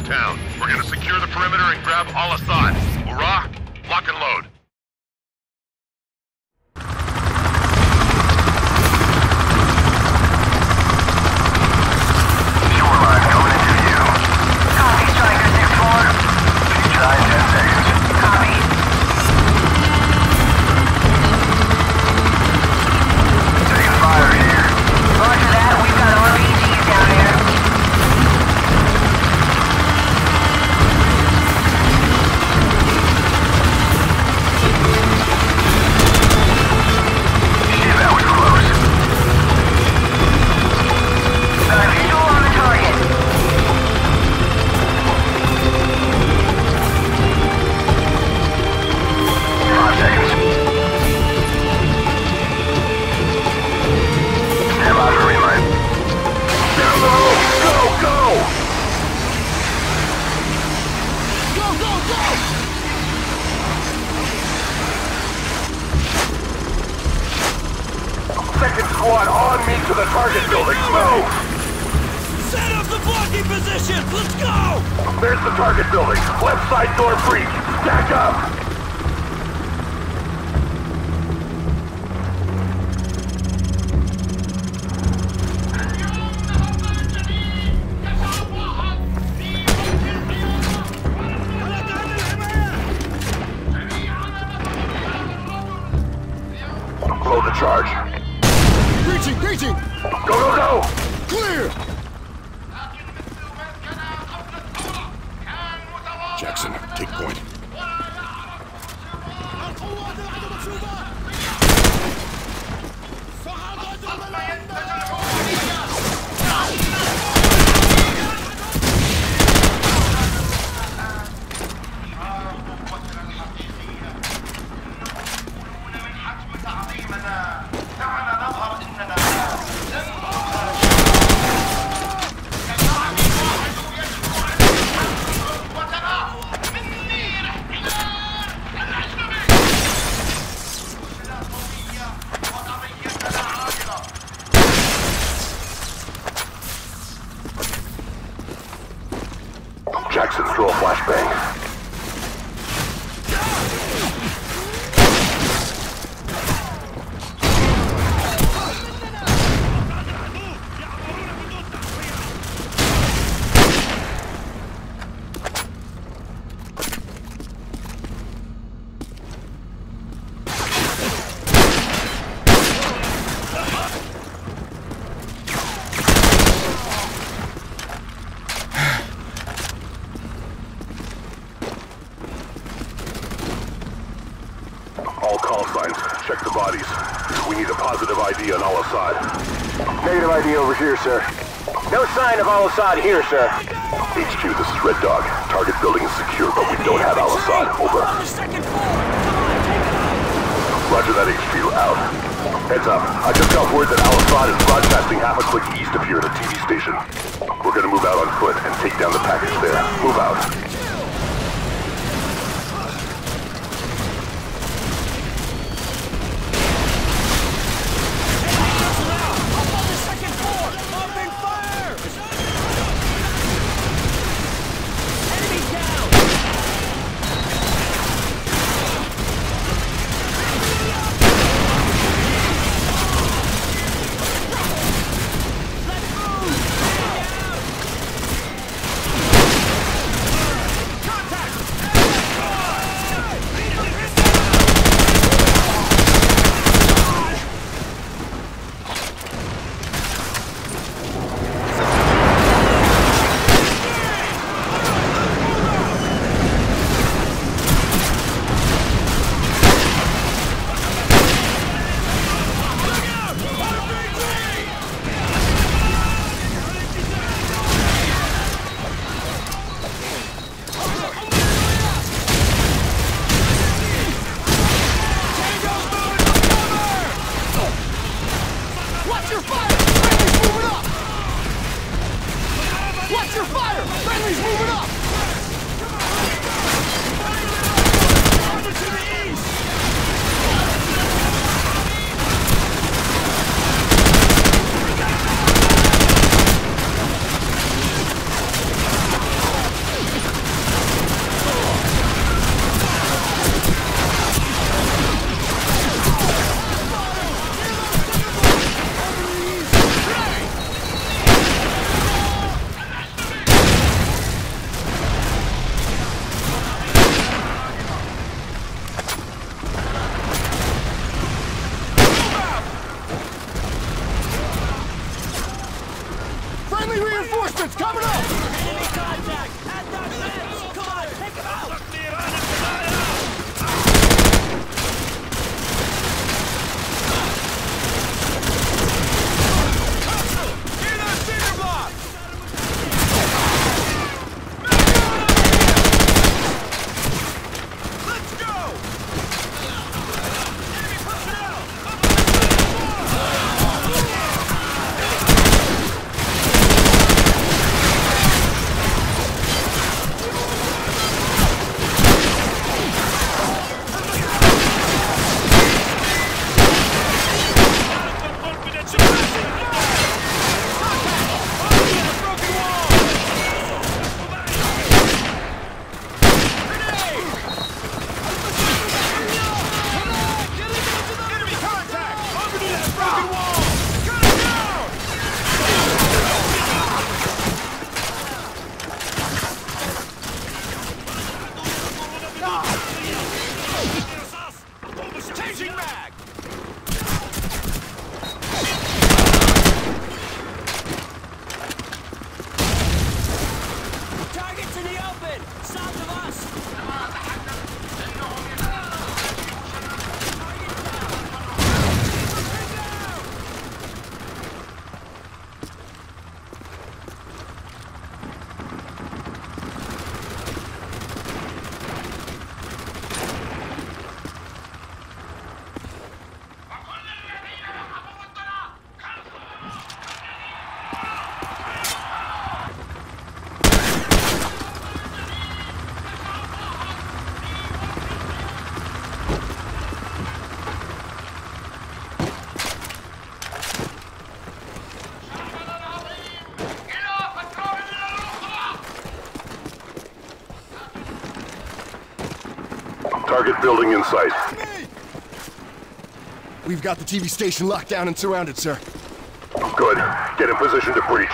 town. We're gonna secure the perimeter and grab Al-Assad. Hurrah! Lock and load. Shoreline coming into view. Copy, Striker 6-4. Try 10 seconds. Copy. Taking fire here. Roger that. We've got RPGs down there. Shit, that was close. Visual on the target. 5 seconds. Stand by for reline. Down the road! Go, go! Go, go, go! Second squad on me to the target building. Move! Set up the blocking position! Let's go! There's the target building. Left side door breach. Stack up! Load the charge. Breaching! Breaching! Go, go, go! Clear! Jackson, take point. Jackson, throw a flashbang. All call signs. Check the bodies. We need a positive ID on Al-Assad. Negative ID over here, sir. No sign of Al-Assad here, sir. HQ, this is Red Dog. Target building is secure, but we don't have Al-Assad. Over. Roger that, HQ. Out. Heads up. I just got word that Al-Assad is broadcasting half a click east of here at a TV station. We're gonna move out on foot and take down the package there. Move out. Target building in sight. We've got the TV station locked down and surrounded, sir. Good. Get in position to breach.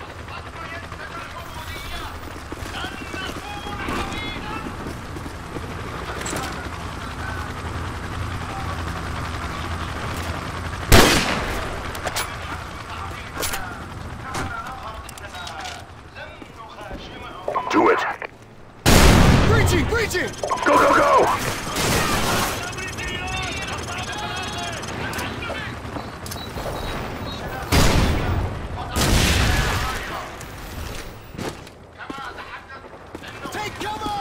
Do it. Breaching! Breaching! Go, go, go! Take cover!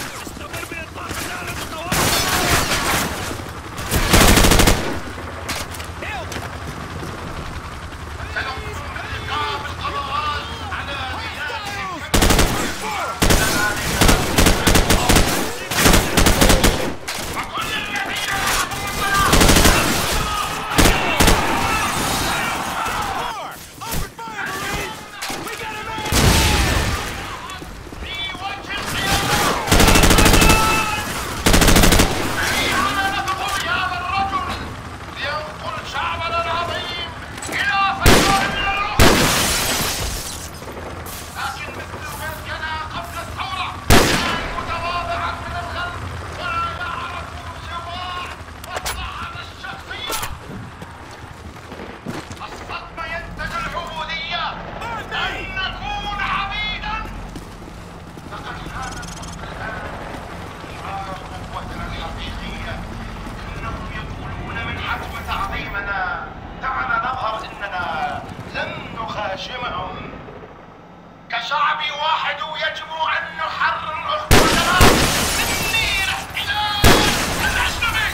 كشعب واحد يجب أن نحرر أخوتنا من نير احتلال الأجنبي.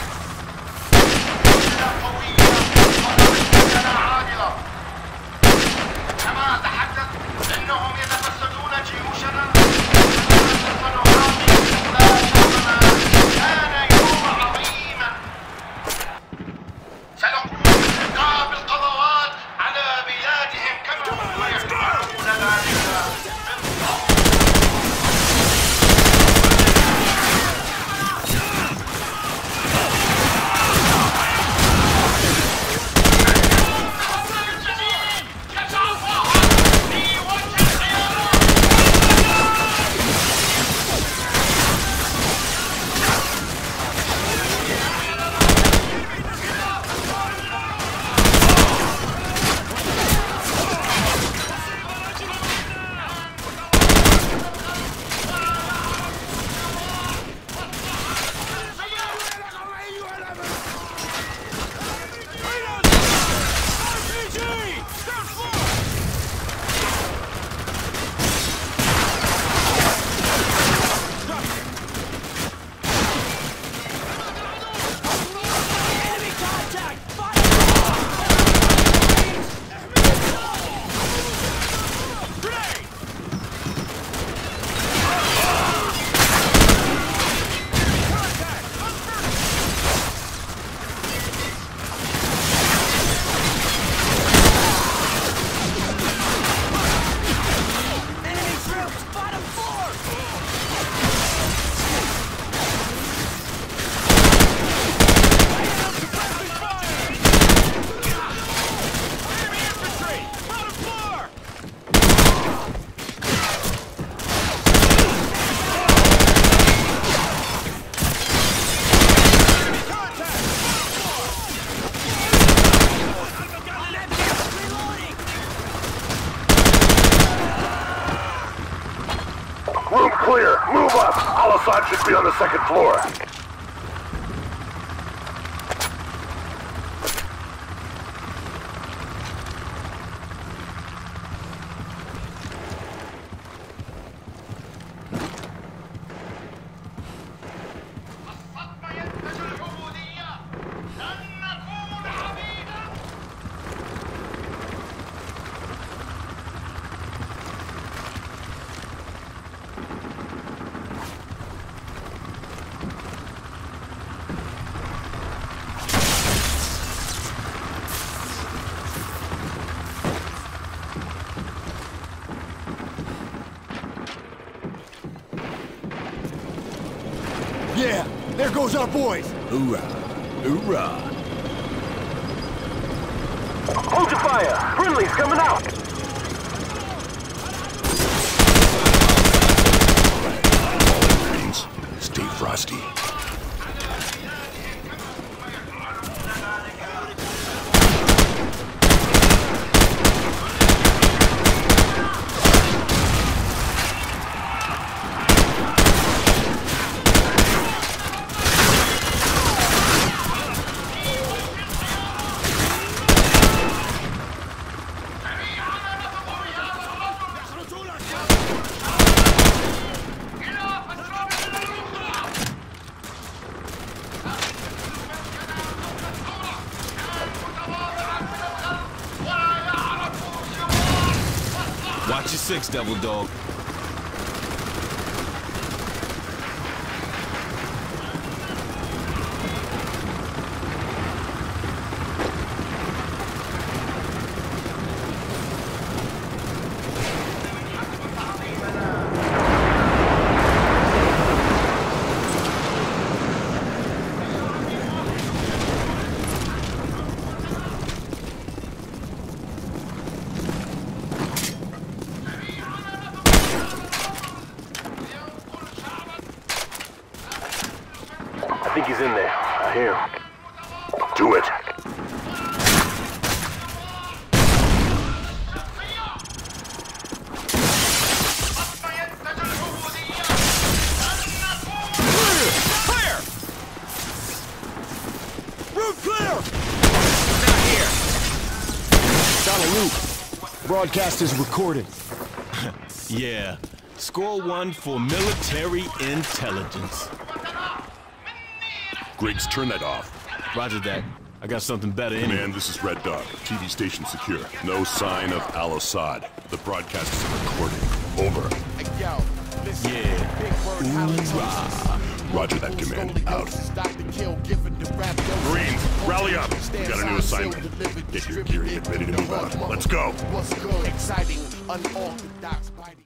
قوية ومسكنة عادلة. كما تحدث إنهم يتفسدون جيوشنا. سوف نحامي استقلال شعبنا. كان يوم عظيما. سنقوم بإلقاء القضاءات على بلادهم كما هم يفعلون ذلك. Room clear. Move up. Al-Assad should be on the second floor. Yeah, there goes our boys. Hoorah! Hoorah! Hold your fire! Friendly's coming out! Marines, stay frosty. Watch your six, Devil Dog. I think he's in there. I hear him. Do it. Fire! Route clear! Got a loop. Broadcast is recorded. Yeah. Score one for military intelligence. Griggs, turn that off. Roger that. I got something better in Man, this is Red Dog. TV station secure. No sign of Al-Assad. The broadcast is recording. Over. Yeah. Roger that, command. Out. Marines, rally up. We got a new assignment. Get your gear and get ready to move out. Let's go. What's good? Exciting, unorthodox fighting.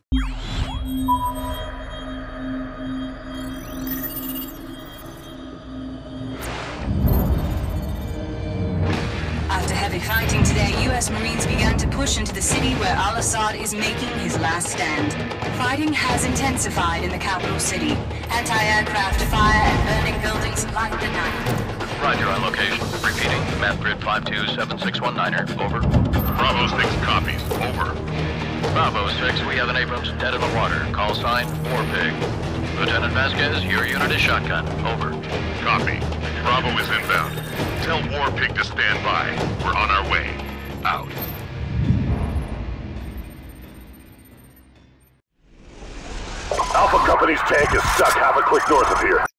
After heavy fighting today, U.S. Marines began to push into the city where Al-Assad is making his last stand. Fighting has intensified in the capital city. Anti-aircraft fire and burning buildings light the night. Roger on location. Repeating, map grid 527619er, over. Bravo 6 copies. Over. Bravo 6, we have an Abrams dead in the water. Call sign, Warpig. Lieutenant Vasquez, your unit is shotgun, over. Copy. Bravo is inbound. Tell Warpig to stand by. We're on our way. Out. Alpha Company's tank is stuck half a click north of here.